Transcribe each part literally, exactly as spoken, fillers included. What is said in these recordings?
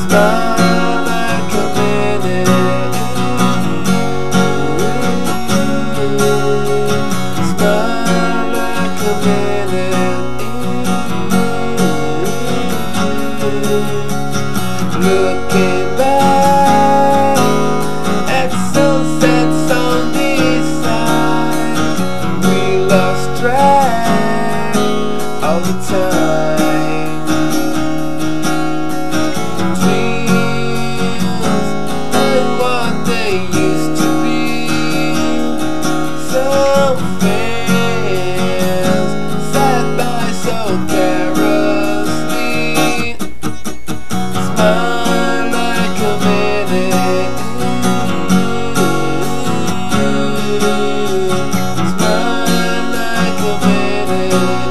Smile like a minute. Smile like a minute. Looking back at sunsets on this side, we lost track of the time. Dreams and what they used to be, some friends sat by so carelessly. Smile like a minute. Smile like a minute.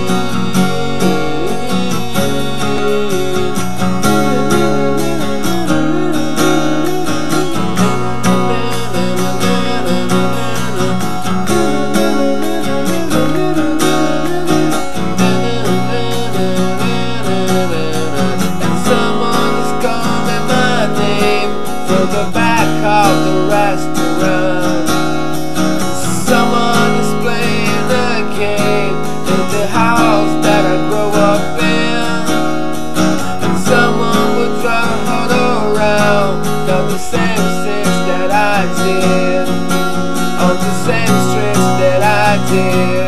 From the back of the restaurant, someone is playing a game in the house that I grew up in, and someone would try to huddle around down the same streets that I did, on the same streets that I did.